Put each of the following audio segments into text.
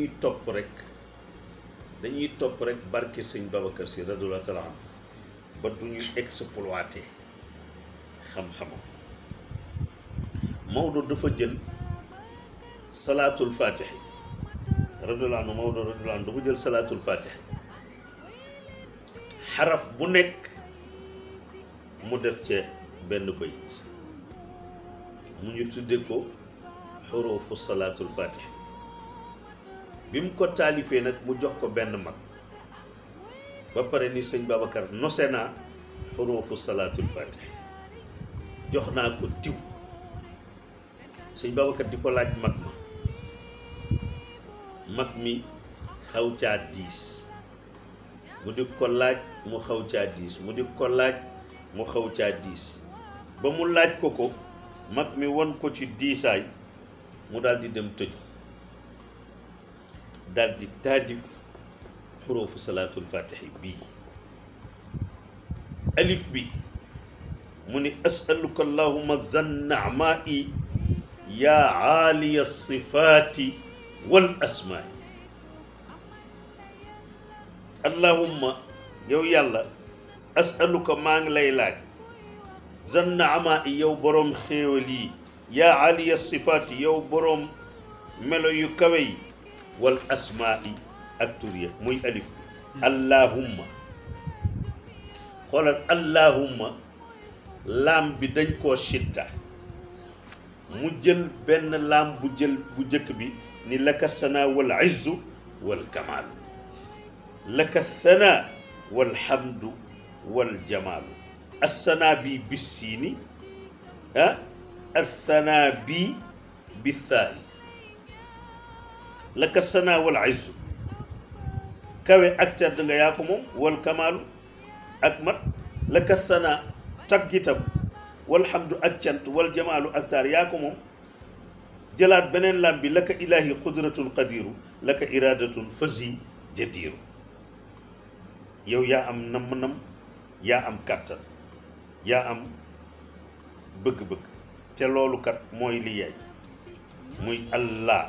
dañuy topp rek barke sëñ Babacar Si radiyallaahu taala anhu ba du ñu exploité xam-xamam. Maodo dafa jël salaatul faatixi radiyallaahu anhu, Maodo radiyallaahu anhu dafa jël salaatul faatixi xaraf bu nekk mu def ca benn bayit mu ñu tudde ko xuruufu salaatul faatixi. bi mu ko taalifee nag mu jox ko benn mag ba pare ni sëñ Babacar nose naa xuruufu salaatul faatixi jox naa ko diw. sëñ Babacar di ko laaj mag mi xaw caa diis mu di ko laaj mu xaw caa diis mu di ko laaj mu xaw caa diis ba mu laaj ko mag mi won ko ci diisaay mu daal di dem tëju daal di taalif xuruufu salaatul faatixi bii alif bi mu ni asaluka allahuma zannamaai yaa aaliya sifaati wal asmaai. allahumma yow yàlla asaluka maa ngi lay laaj zannamaai yow boroom xéewal yi yaa aaliya sifaati yow boroom melo yu kawe yi wal asmaai ak tur ya muy alif bi allahumma xoolal allahumma laam bi dañ koo shitta mu jël benn laam bu jëkk bi ni laka sana wal izzu wal kamal laka thana wal hamdu wal jamaalu assana bi bissiini athana bi bithaai laka sana wal izzu kawe ak tedd nga yaa ko moom wal kamaalu ak mat laka thana taggitam walhamdu ak cant wal jamaalu ak taar yaa ko moom jëlaat beneen lam bi laka ilaahi qudratun qadiru laka iradatun fasi jadiru yow yaa am nam-nam yaa am kàttan yaa am bëgg-bëgg te loolu kat mooy li yaay muy allah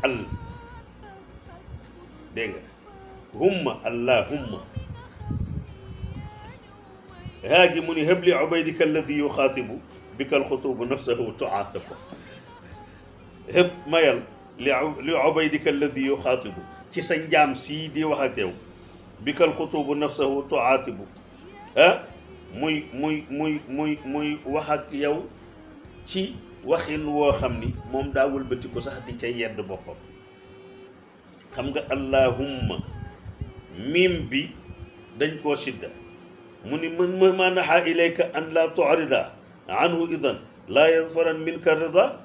dégg nga humma allahumma haagi mu ni hëbli ubaydika alladi yuxaatibu bika alxutubu nafsahu tuaatibu hëb mayal li ubaydika alladi yuxaatibu ci sa njaam sii di wax ak yow bika alxutubu nafsahu tuaatibu muy wax ak yow ci waxin woo xam ni moom daa wëlbati ko sax di ca yedd boppam. xam nga allahumma miim bi dañ koo sidda mu ni man ma naxa ilayka an la tuarida anhu idan laa yadfaran minka rida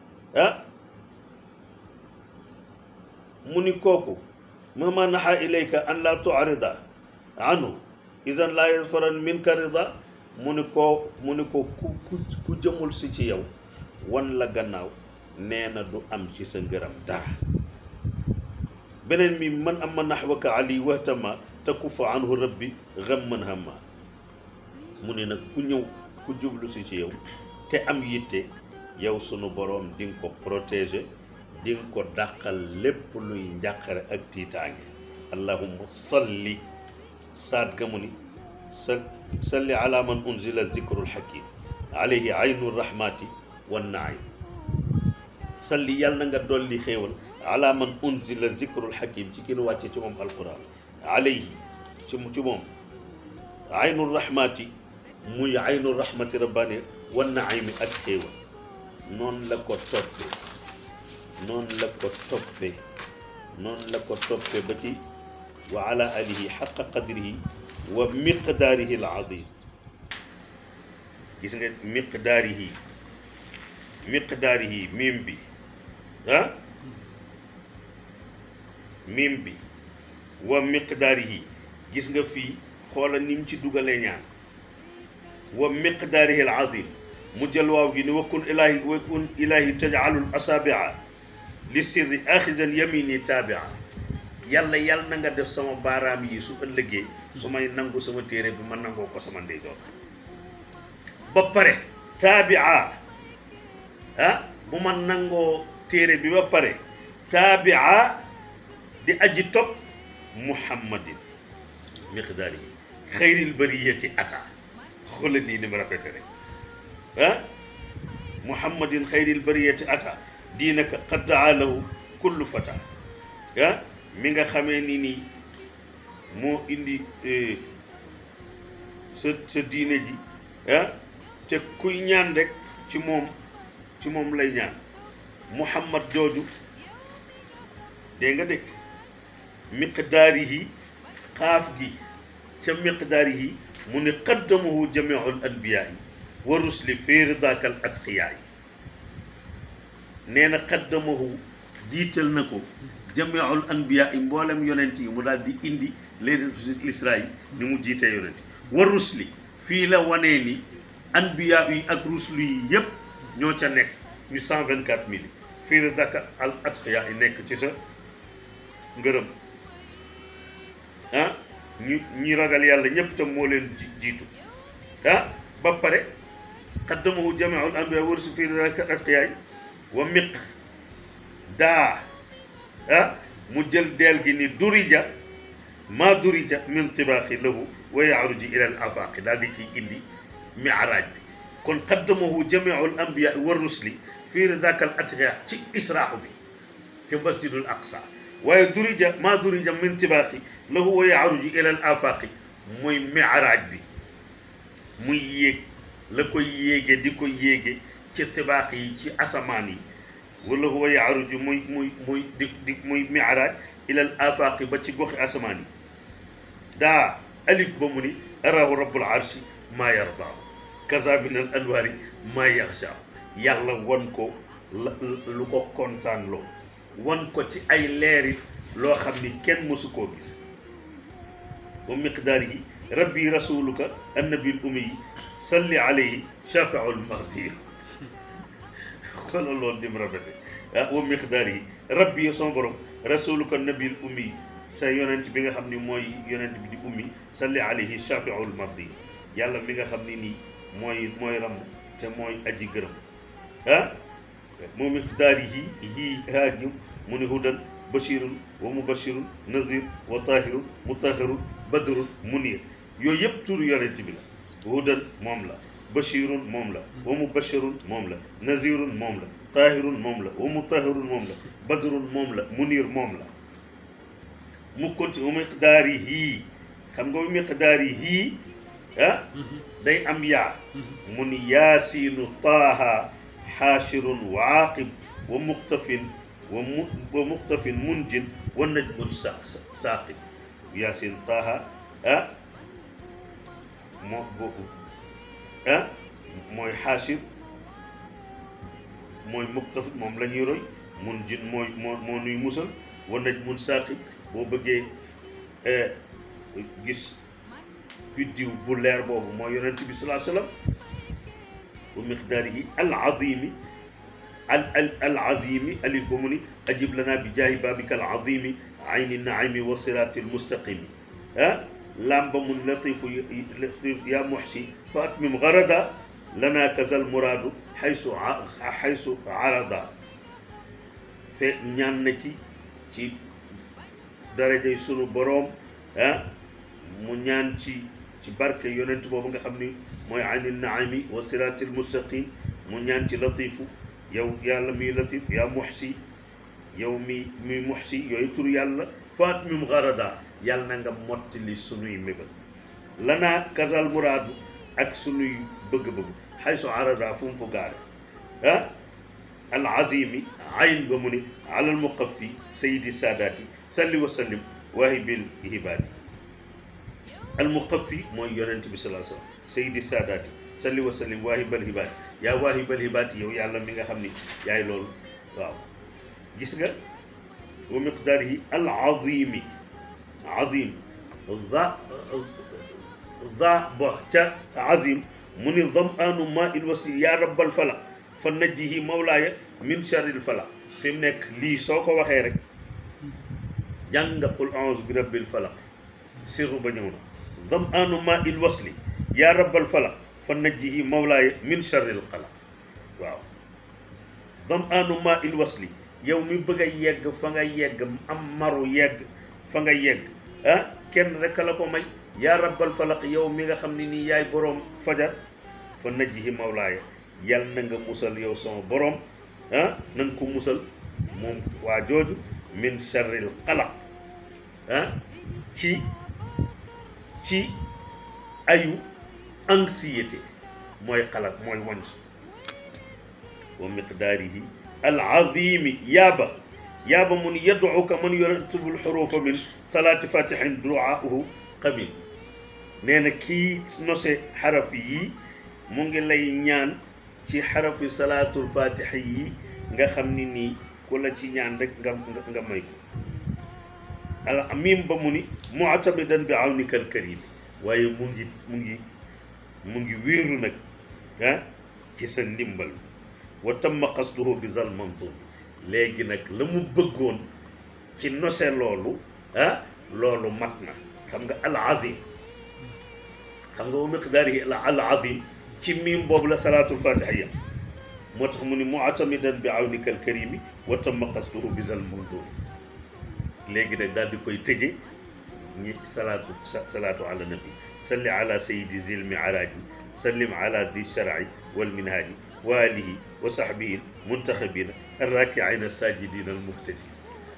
mu ni kooku ma naxa ilayka an la tuarida anhu idan laa yadfaran minka rida mu ni ko ku jëmul si ci yow wan la gannaaw nee na du am ci sa ngërëm dara. beneen mi man ama naxwaka ali wahtama takufa anhu rabbi ghamman hamma mu ne nag ku ñëw ku jublu si ci yow te am yitte yow sunu boroom di nga ko protéger di nga ko dàqal lépp luy njàqare ak tiitaange. allahumma salli saat ga mu ni salli ala man unzila zikrul hakim alayhi aynu rahmati wan naim. salli yàlla na nga dolli xéewal ala man unzila zikrul hakim ci ki nu wàcce ci moom alquran alayhi ci moom aynu rahmati muy aynu rahmati rabbani wan naimi ak xéewal. noonu la ko toppee noonu la ko toppee ba ci wa ala alihi xaqa qadrihi wa miqdaarihi al azim. gis nga miqdaarihi miim bi miim bi wa miqdaarihi gis nga fii xoola ni mu ci dugalee ñaan wa miqdaarihi al azim mu jël waaw gi ni wakun ilahi tajalul asabia li sirri axizan yamini tabia. yàlla na nga def sama baaraam yi su ëllëgee su may nangu sama téere bi ma nangoo ko sama ndeyjoor ba pare tabia bu ma nangoo téere bi ba pare tabia di aji topp muhammadin miqdaar yi xayril bariyati ata xoolal lii ni mu rafete rek ah muhammadin xayril bariyati ata diinaka qad daa lahu kullu fata ah mi nga xamee ni nii moo indi sa diine ji ah te kuy ñaan rek ci moom lay ñaan muhammad jooju dégg nga dégg miqdaarihi xaaf gi ca miqdaarihi mu ne qaddamahu jamiul anbiyaa wa rusli fi ridaakal atqiyaa nee na qaddamahu jiital na ko jamiul anbiyaa mboolem yonent yi mu daal di indi laylatul israa yi ni mu jiitee yonent wa rusli fii la wanee ni anbiyaa yi ak rusli yi yëpp ñoo ca nekk ñu 124 000 fii ridaakal atqiyaa yi nekk ci sa ngërëm ah ñi ragal yàlla ñëpp tam moo leen jiitu ah ba pare qaddamahu jamiul anbiyaa wa rusli fii ridaakal atqiyaa wa miq daa ah mu jël deel gi ni durija maa durija min tibaaqi lahu wa yaaruji ila al afaaqi daal di ciy indi mi'raaj bi kon qaddamahu jamiul anbiyaa wa rusli fii ridaakal atqiyaa ci israa bi ci masjidul aqsa waaye durija maa durija min tibaaqi lahu wa yaaruji ila al afaaqi mooy mi'raaj bi muy yéeg la koy yéege di ko yéege ci tibaaq yi ci asamaan yi wala huwa yaaruju muy mi'raaj ilal afaaqi ba ci goxi asamaan yi daa alif ba mu ni arahu rabbul arshi maa yardaahu kaza min al anwaari maa yaxshaahu yàlla wan ko lu ko kontaan loo wan ko ci ay leeri loo xam ni kenn mësu koo gis wa miqdaarihi rabbi rasuluka annabil ummi salli alayhi shafiul mahdi xoolal loolu dim rafete ah wa miqdaarihi rabbi yo sama borom rasuluka nabil ummi sa yonent bi nga xam ni mooy yonent bi di ummi salli alayhi shafiul mahdi yàlla mi nga xam ni nii mooy ram te mooy aji gërëm ah wa miqdaarihi haajim mu ni hudan bashirun wa mubashirun nazir wa tahirun mutahharun badrun munir yooyu yëpp tur yonent bi la hudan moom la bashirun moom la wa mubashirun moom la nazirun moom la tahirun moom la wa mutahharun moom la badrun moom la munir moom la mu konti wa miqdaarihi xam nga wa miqdaarihi ah day am yaa mu ni yaasiinu taaha xaashirun wa aaqib wa muqtafin wa muqtafin munjin wa najmun saaqib yaasin taaha ah moo boobu ah mooy xaashir mooy muqtafin moom la ñuy roy munjin moo nuy musal wa najmun saaqib boo bëggee gis biddiw bu leer boobu mooy yonent bi salaa sallam wa miqdaarihi al azimi al azimi alif ba mu ni ajib lana bi jaahi babika al azimi ayni naimi wa sirati al mustaqimi ah lam ba mun latifu ya muhsi fa atmim garada lana kazal muraadu xaysu arada fe ñaan na ci darajay sunu boroom ah mu ñaan ci barke yonent boobu nga xam ni mooy ayni naimi wa sirati al mustaqim mu ñaan ci latifu yow yàlla miy latif yaa muhsi yow mi muhsi yooyu tur yàlla faat mim garada yàlla na nga mottali sunuy mébal lanaa kazal muraadu ak sunuy bëgg-bëgg xaysu arada fu mu fu gaare ah al azimi ayn ba mu ni alal muqaffi sayidi saadaati salli wa sallim waahibil hibaati al muqaffi mooy yonent bi salaa sallam sayidi saadaati salli wa sallim waahibal hibaati yaa waahibal hibaati yow yàlla mi nga xam ni yaay loolu waaw gis nga wa miqdaarihi al azimi azim za ba ca azim mu ni damaanu ma il wasli yaa rabbal falaq fa najjihi mawlaaya min sharril falaq fi mu nekk lii soo ko waxee rek jàng nga qul a'uuzu bi rabbil falaq sirru ba ñëw na damaanu ma il wasli yaa rabbal falaq fa najjihi mawlaaya min sharril qalaq waaw damaanu ma il wasli yow mi bëgg a yegg fa nga yegg am maru yegg fa nga yegg kenn rek la ko may yaa rabbal falaq yow mi nga xam ne nii yaay boroom fajar fa najjihi mawlaaya yal na nga musal yow sama boroom na nga ko musal moom waa jooju min sharril qalaq ci ayu anxiété mooy xalaq mooy wanc wa miqdaarihi al azimi yaaba mun yaduuka man yuratibul xurufa min salaati fatihin duaahu qabil nee na kii nose xaraf yi mu ngi lay ñaan ci xarafi salaatul fatiha yi nga xam ni nii ku la ci ñaan rek nga may ko al mim ba mu ni mu'tamidan bi awnika al karim waaye mu ngi wéeru nag ci sa ndimbal wa tamma qasduhu bi zal manzur léegi nag la mu bëggoon ci nose loolu loolu mat na xam nga al azim xam nga wa miqdaarihi al azim ci miim boobu la salaatul fatiha yam moo tax mu ni mu'tamidan bi awnika al karimi wa tamma qasduhu bi zal manzur léegi nag daal di koy tëje ñi salaatu ala nabi salli ala sayidi zil mi'raji sallim ala di shar'i wal minhaji wa alihi wa sahbihi muntaxabina arrakiina sajidina al muhtadin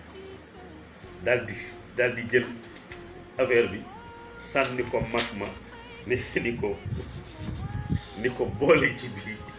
daal di jël affaire bi sànni ko mag ma ni ko boole ci bii